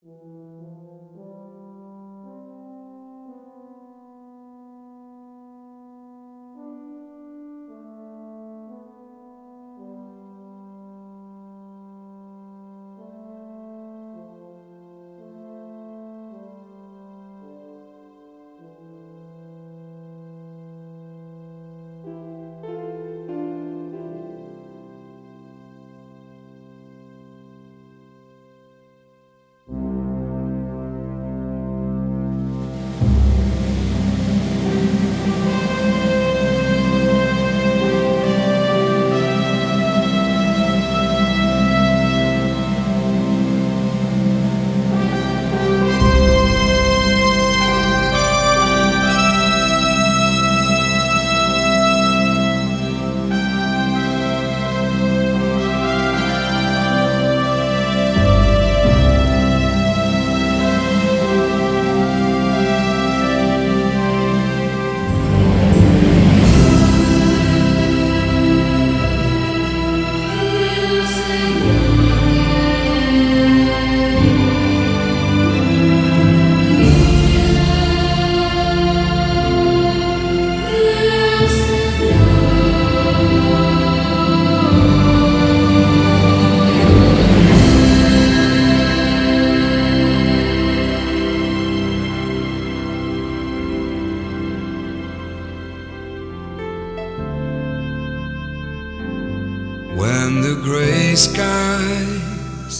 When the gray skies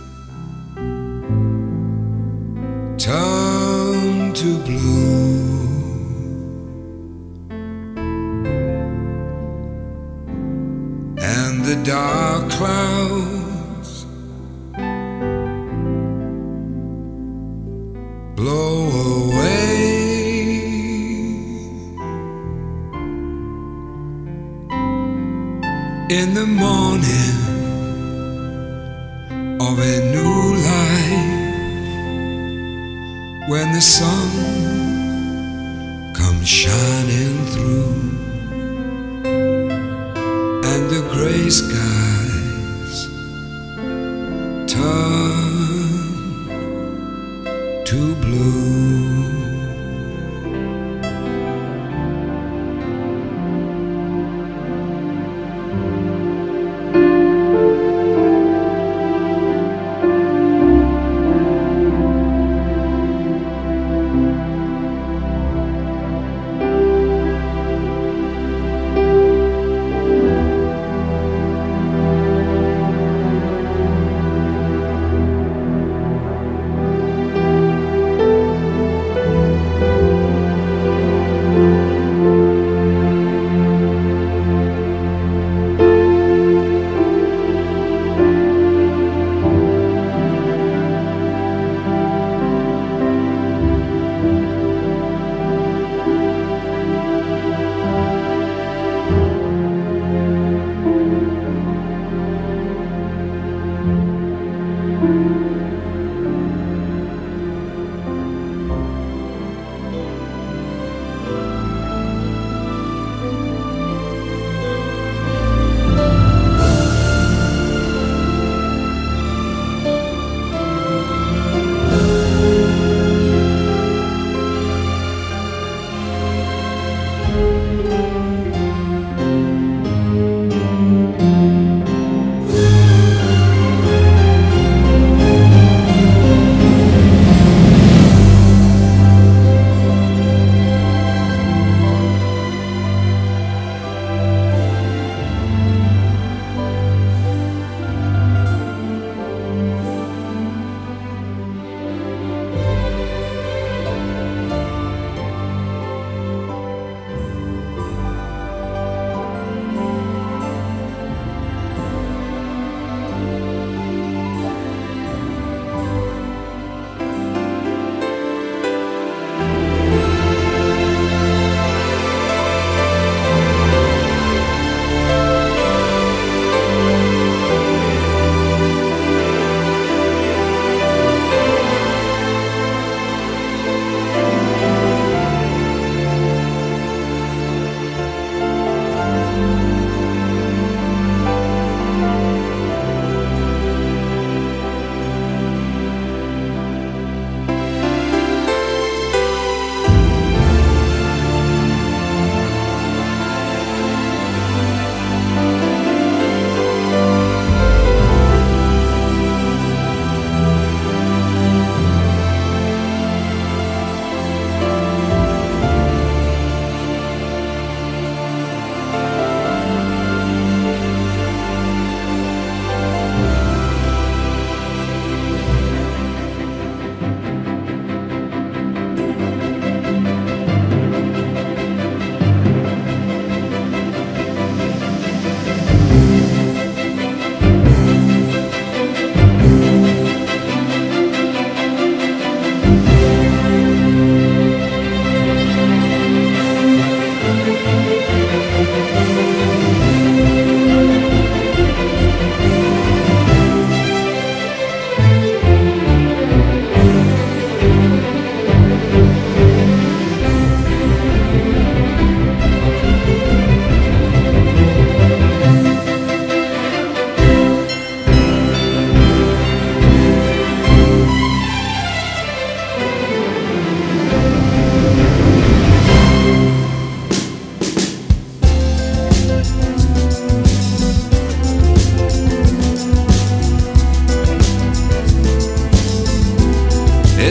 turn to blue and the dark clouds blow away, in the morning of a new life, when the sun comes shining through and the gray skies turn to blue.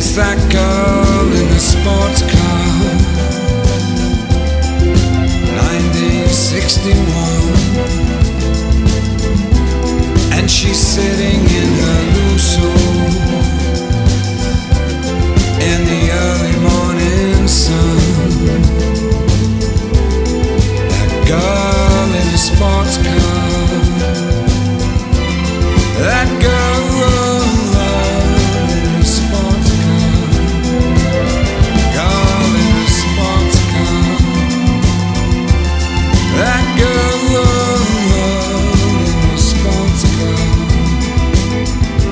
It's that girl in the sports car, 1961, and she's sitting in her Lusso in the early morning sun. That girl in the sports car, that girl in the sports car, girl in the sports car, that girl in the sports car.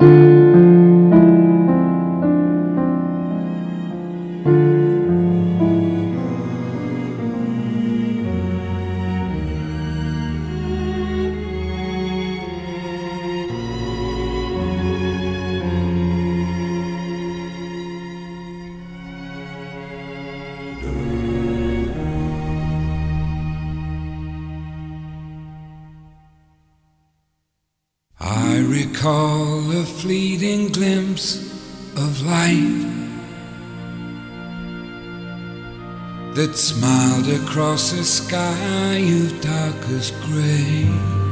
I recall a fleeting glimpse of light that smiled across a sky of darkest grey,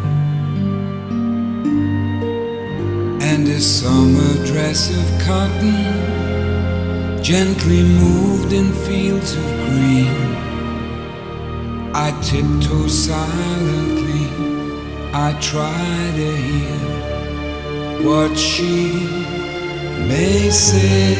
and a summer dress of cotton gently moved in fields of green. I tiptoe silently, I try to hear what she may say.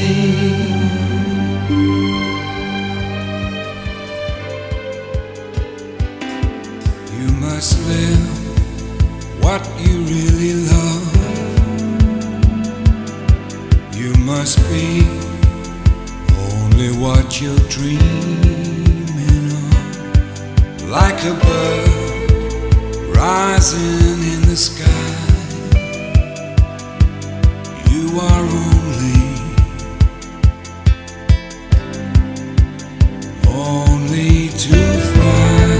You must live what you really love. You must be only what you're dreaming of. Like a bird rising in the sky, you are only to fly,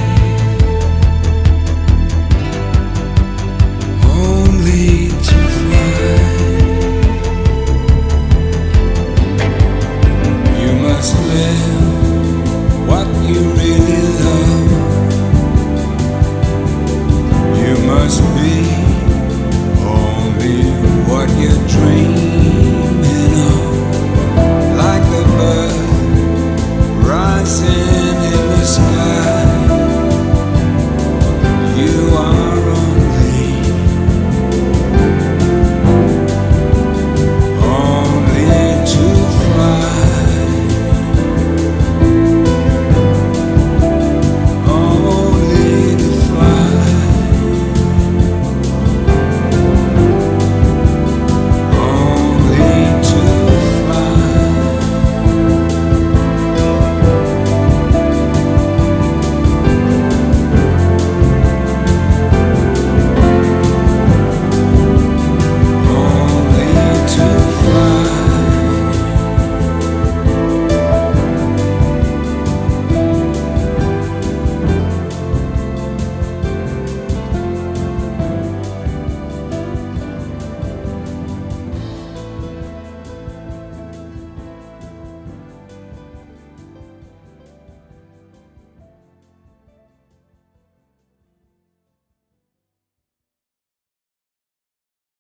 only to fly. You must live what you really love. You must be only what you dream.